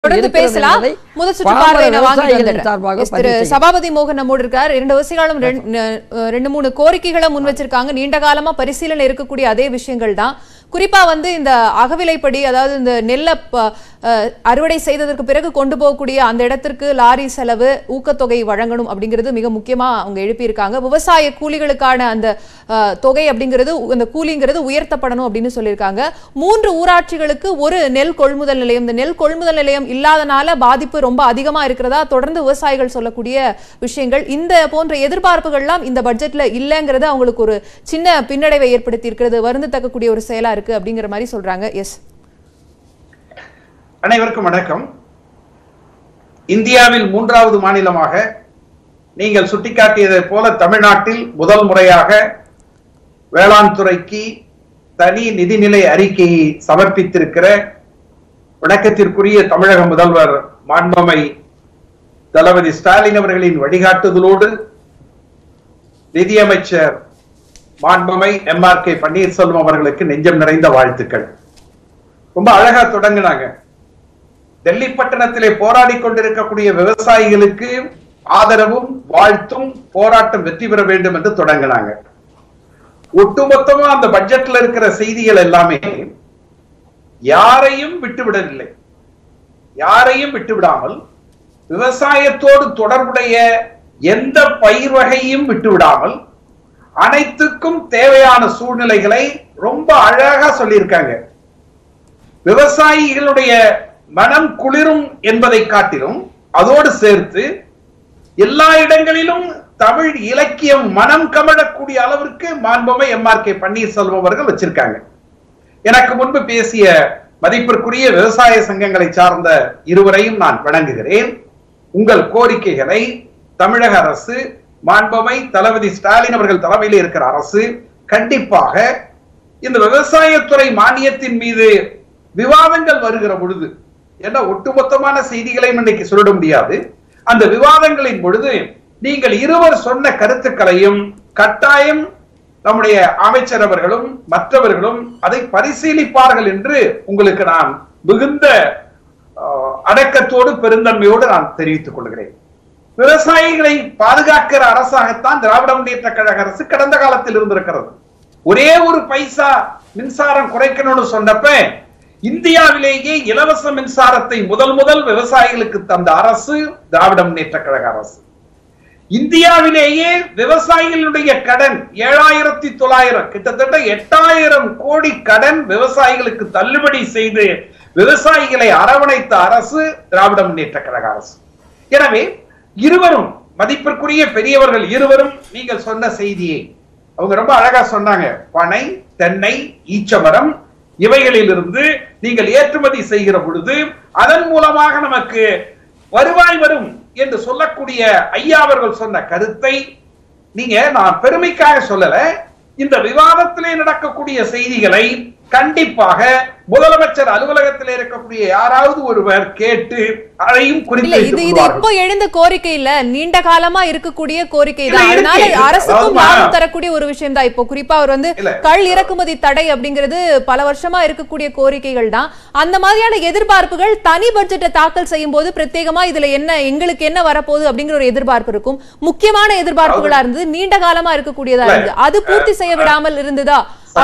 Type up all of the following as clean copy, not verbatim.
தொடர்ந்து பேசலாம். முதல் சுற்று பார்வையை வாங்கி வந்துடுறேன். சபாபதி மோகன் நம்மோடு இருக்கார். 2 வருஷங்களும் 2-3 கோரிக்கைகளை முன் வச்சிருக்காங்க. நீண்ட காலமா பரிசீலனை இருக்கக்கூடிய அதே விஷயங்கள் தான். குறிப்பா இந்த அகவிலைப்படி, அதாவது இந்த நெல்லை அறுவடை செய்ததற்கு பிறகு கொண்டு போகக்கூடிய அந்த இடத்திற்கு லாரி செலவு ஊக்கத்தொகை வழங்கணும் அப்படிங்கிறது மிக முக்கியமா அவங்க எழுப்பியிருக்காங்க. விவசாய கூலிகளுக்கான அந்த தொகை அப்படிங்கிறது, அந்த கூலிங்கிறது உயர்த்தப்படணும் அப்படின்னு சொல்லியிருக்காங்க. 3 ஊராட்சிகளுக்கு ஒரு நெல் கொள்முதல் நிலையம். இந்த நெல் கொள்முதல் நிலையம் இல்லாதனால பாதிப்பு ரொம்ப அதிகமா இருக்கிறதா தொடர்ந்து விவசாயிகள் சொல்லக்கூடிய விஷயங்கள். இந்த போன்ற எதிர்பார்ப்புகள்லாம் இந்த பட்ஜெட்ல இல்லைங்கிறது அவங்களுக்கு ஒரு சின்ன பின்னடைவை ஏற்படுத்தி இருக்கிறது. வருந்தத்தக்கக்கூடிய ஒரு செயலா இருக்கு அப்படிங்கிற மாதிரி சொல்றாங்க. எஸ், அனைவருக்கும் வணக்கம். இந்தியாவில் 3வது மாநிலமாக நீங்கள் சுட்டிக்காட்டியதை போல தமிழ்நாட்டில் முதல் முறையாக வேளாண் துறைக்கு தனி நிதிநிலை அறிக்கையை சமர்ப்பித்திருக்கிற வணக்கத்திற்குரிய தமிழக முதல்வர் மாண்புமை தளபதி ஸ்டாலின் அவர்களின் வழிகாட்டுதலோடு நிதியமைச்சர் மாண்புமை MRK பன்னீர்செல்வம் அவர்களுக்கு நெஞ்சம் நிறைந்த வாழ்த்துக்கள். ரொம்ப அழகா தொடங்கினாங்க. டெல்லி பட்டணத்திலே போராடி கொண்டிருக்கக்கூடிய விவசாயிகளுக்கு ஆதரவும் வாழ்த்தும், போராட்டம் வெற்றி பெற வேண்டும் என்று தொடங்கினாங்க. ஒட்டுமொத்தமா அந்த பட்ஜெட்ல இருக்கிற செய்திகள் எல்லாமே யாரையும் விட்டுவிடவில்லை. யாரையும் விட்டுவிடாமல் விவசாயத்தோடு தொடர்புடைய எந்த பயிர் வகையும் விட்டுவிடாமல் அனைத்துக்கும் தேவையான சூழ்நிலைகளை ரொம்ப அழகா சொல்லியிருக்காங்க. விவசாயிகளுடைய மனம் குளிரும் என்பதை காட்டிலும் அதோடு சேர்த்து எல்லா இடங்களிலும் தமிழ் இலக்கியம் மனம் கமழக்கூடிய அளவிற்கு மாண்புமை MRK பன்னீர்செல்வம் அவர்கள் வச்சிருக்காங்க. எனக்கு முன்பு பேசிய மதிப்பிற்குரிய விவசாய சங்கங்களை சார்ந்த இருவரையும் நான் வணங்குகிறேன். உங்கள் கோரிக்கைகளை தமிழக அரசு, மாண்புமை தளபதி ஸ்டாலின் அவர்கள் தலைமையில் இருக்கிற அரசு கண்டிப்பாக இந்த விவசாயத்துறை மானியத்தின் மீது விவாதங்கள் வருகிற பொழுது, ஏன்னா ஒட்டுமொத்தமான செய்திகளையும் இன்னைக்கு சொல்லிட முடியாது, அந்த விவாதங்களின் பொழுது நீங்கள் இருவர் சொன்ன கருத்துக்களையும் கட்டாயம் நம்முடைய அமைச்சர் அவர்களும் மற்றவர்களும் அதை பரிசீலிப்பார்கள் என்று உங்களுக்கு நான் மிகுந்த அடக்கத்தோடு பெருந்தன்மையோடு நான் தெரிவித்துக் கொள்கிறேன். விவசாயிகளை பாதுகாக்கிற அரசாகத்தான் திராவிட முன்னேற்ற கழக அரசு கடந்த காலத்தில் இருந்திருக்கிறது. ஒரே ஒரு பைசா மின்சாரம் குறைக்கணும்னு சொன்னப்ப இந்தியாவிலேயே இலவச மின்சாரத்தை முதல் விவசாயிகளுக்கு தந்த அரசு திராவிட முன்னேற்ற கழக அரசு. இந்தியாவிலேயே விவசாயிகளுடைய கடன் 7,900 கிட்டத்தட்ட 8,000 கோடி கடன் விவசாயிகளுக்கு தள்ளுபடி செய்து விவசாயிகளை அரவணைத்த அரசு திராவிட முன்னேற்ற கழக அரசு. எனவே இருவரும், மதிப்பிற்குரிய பெரியவர்கள் இருவரும் நீங்கள் சொன்ன செய்தியை அவங்க ரொம்ப அழகா சொன்னாங்க. பனை, தென்னை, ஈச்சமரம் இவைகளிலிருந்து நீங்கள் ஏற்றுமதி செய்கிற பொழுது அதன் மூலமாக நமக்கு வருவாய் வரும் என்று சொல்லக்கூடிய ஐயா அவர்கள் சொன்ன கருத்தை நான் பெருமைக்காக சொல்லல. இந்த விவாதத்திலே நடக்கக்கூடிய செய்திகளை கண்டிப்பாக முதலமைச்சர் அலுவலகத்தில் இருக்கக்கூடிய யாராவது ஒருவர் கேட்டு அதையும் குறித்து இது இப்போ எழுந்த கோரிக்கை இல்ல, நீண்ட காலமா இருக்கக்கூடிய கோரிக்கை தான். அதனால அரசுக்கும் லாபம் தரக்கூடிய ஒரு விஷயம் தான். இப்போ குறிப்பா அவர் கள் இறக்குமதி தடை அப்படிங்கிறது பல வருஷமா இருக்கக்கூடிய கோரிக்கைகள் தான். அந்த மாதிரியான எதிர்பார்ப்புகள் தனி பட்ஜெட்டை தாக்கல் செய்யும் போது பிரத்யேகமா இதுல என்ன எங்களுக்கு என்ன வரப்போகுது அப்படிங்கிற ஒரு எதிர்பார்ப்பு இருக்கும். முக்கியமான எதிர்பார்ப்புகளா இருந்தது, நீண்ட காலமா இருக்கக்கூடியதா இருந்தது. அது பூர்த்தி செய்ய விடாமல் இருந்ததா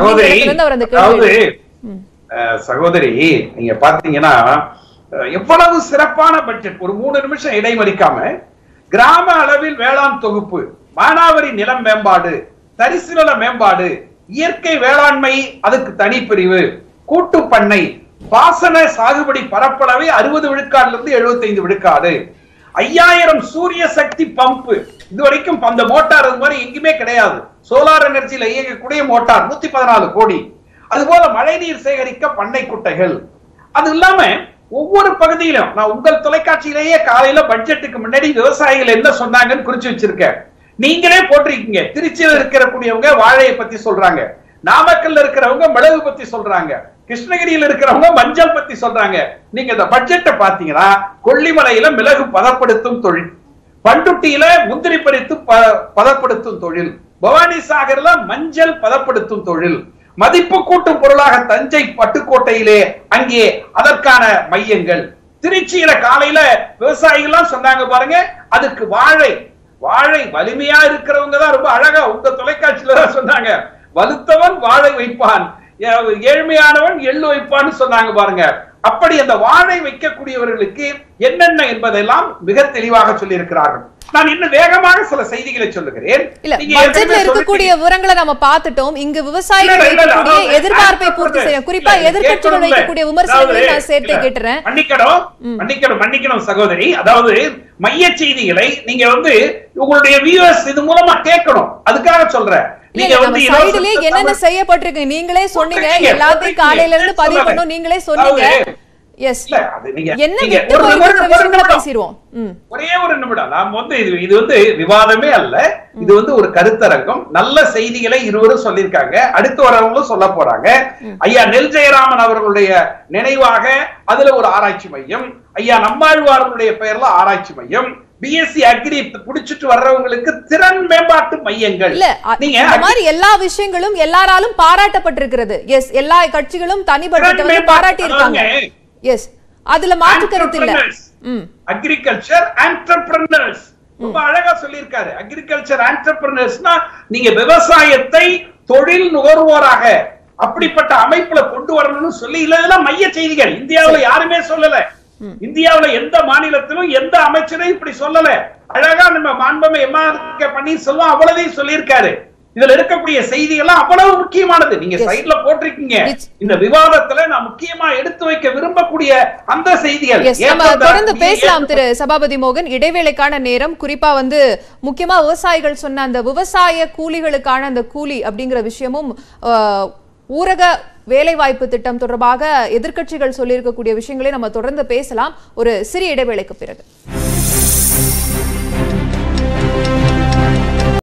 சகோதரி, நீங்க பாத்தீங்கன்னா எவ்வளவு சிறப்பான பட்ஜெட். ஒரு 3 நிமிஷம் இடைமறிக்காம கிராம அளவில் வேளாண் தொகுப்பு, மானாவாரி நிலம் மேம்பாடு, தரிசு நில மேம்பாடு, இயற்கை வேளாண்மை அதுக்கு தனிப்பிரிவு, கூட்டு பண்ணை, பாசன சாகுபடி பரப்பளவை 60 விழுக்காடுல இருந்து 75 விழுக்காடு, 5000 சூரிய சக்தி பம்பு. இதுவரைக்கும் அந்த மோட்டார் அது மாதிரி எங்குமே கிடையாது. சோலார் எனர்ஜியில இயங்கக்கூடிய மோட்டார் 114 கோடி. அதுபோல மழைநீர் சேகரிக்க பண்ணை குட்டைகள். அது இல்லாம ஒவ்வொரு பகுதியிலும் நான் உங்கள் தொலைக்காட்சியிலேயே காலையில பட்ஜெட்டுக்கு முன்னாடி விவசாயிகள் என்ன சொன்னாங்கன்னு குறிச்சு வச்சிருக்கேன். நீங்களே போட்டிருக்கீங்க. திருச்சியில் இருக்கிறக்கூடியவங்க வாழையை பத்தி சொல்றாங்க, நாமக்கல்ல இருக்கிறவங்க மிளகு பத்தி சொல்றாங்க, கிருஷ்ணகிரியில் இருக்கிறவங்க மஞ்சள் பத்தி சொல்றாங்க. நீங்க இந்த பட்ஜெட்டை பாத்தீங்கன்னா கொல்லிமலையில மிளகு பதப்படுத்தும் தொழில், பண்டுட்டியில முந்திரி பறித்து பதப்படுத்தும் தொழில், பவானி சாகர்ல மஞ்சள் பதப்படுத்தும் தொழில், மதிப்பு கூட்டும் பொருளாக தஞ்சை பட்டுக்கோட்டையிலே அங்கே அதற்கான மையங்கள், திருச்சியில காலையில விவசாயிகள் சொன்னாங்க பாருங்க, அதுக்கு வாழை வலிமையா இருக்கிறவங்க தான் ரொம்ப அழகா உங்க தொலைக்காட்சியில தான் சொன்னாங்க, வலுத்தவன் வாழை வைப்பான், ஏழ்மையானவன் எள்ளு வைப்பான்னு சொன்னாங்க பாருங்க. அப்படி அந்த வாழை வைக்கக்கூடியவர்களுக்கு என்னென்ன என்பதெல்லாம் மிக தெளிவாக சொல்லி இருக்கிறார்கள். நான் இன்னும் வேகமாக சில செய்திகளை சொல்லுகிறேன். பட்ஜெட்ல இருக்கக்கூடிய விவரங்களை நம்ம பார்த்துட்டோம். இங்க விவசாயிகள் வைக்கக்கூடிய எதிர்பார்ப்பை பூர்த்தி செய்ய, குறிப்பா எதிர்க்கட்சிகள் வைக்கக்கூடிய விமர்சனங்களை நான் சேர்த்து கேட்டுறேன். மன்னிக்கணும் சகோதரி. அதாவது மைய செய்திகளை நீங்க உங்களுடைய வியூவர்ஸ் இது மூலமா கேட்கணும், அதுக்காக சொல்றேன். என்னென்ன செய்யப்பட்டிருக்கு நீங்களே சொன்னீங்க, எல்லாத்தையும் காலையில இருந்து பதிவு பண்ணணும் நீங்களே சொன்னீங்க. ஒரே ஒரு நிமிடம். நாம் இது விவாதமே அல்ல, இது ஒரு கருத்தரங்கம். நல்ல செய்திகளை இருவரும் சொல்லியிருக்காங்க, அடுத்து வரவங்களும் சொல்ல போறாங்க. ஐயா நெல் ஜெயராமன் அவர்களுடைய நினைவாக அதுல ஒரு ஆராய்ச்சி மையம், ஐயா நம்மாழ்வார்களுடைய பெயர்ல ஆராய்ச்சி மையம், பிஎஸ்சி அக்ரி புடிச்சிட்டு வர்றவங்களுக்கு திறன் மேம்பாட்டு மையங்கள். நீங்க இந்த மாதிரி எல்லா விஷயங்களும் எல்லாராலும் பாராட்டப்பட்டிருக்கிறது. எஸ், எல்லா கட்சிகளும் தனிப்பட்ட பாராட்டி இருக்காங்க. எஸ், அதுல மாற்று கருத்து இல்ல. அக்ரிகல்ச்சர் என்டர்பிரனர்ஸ் ரொம்ப அழகா சொல்லியிருக்காரு. அக்ரிகல்ச்சர் என்டர்பிரனர்ஸ்னா நீங்க விவசாயத்தை தொழில் நுகர்வோராக அப்படிப்பட்ட அமைப்புல கொண்டு வரணும்னு சொல்லி இல்ல மைய செய்திகள். இந்தியாவுல யாருமே சொல்லல, இந்தியாவுல எந்த மாநிலத்திலும் எந்த அமைச்சரும் இப்படி சொல்லல. அழகா நம்ம மாண்புமிகு எம்ஆர் பன்னீர்செல்வம் அவ்வளவையும் சொல்லியிருக்காரு. இதுல இருக்கக்கூடிய செய்திகள் அவ்வளவு முக்கியமானது. நீங்க சைட்ல போட்டிருக்கீங்க. இந்த விவாதத்துல நான் முக்கியமா எடுத்து வைக்க விரும்பக்கூடிய அந்த செய்திகள் தொடர்ந்து பேசலாம். திரு சபாபதி மோகன், இடைவேளைக்கான நேரம். குறிப்பா முக்கியமா விவசாயிகள் சொன்ன அந்த விவசாய கூலிகளுக்கான அந்த கூலி அப்படிங்கிற விஷயமும், ஊரக வேலைவாய்ப்பு திட்டம் தொடர்பாக எதிர்க்கட்சிகள் சொல்லியிருக்கக்கூடிய விஷயங்களை நம்ம தொடர்ந்து பேசலாம் ஒரு சிறிய இடைவேளைக்கு பிறகு.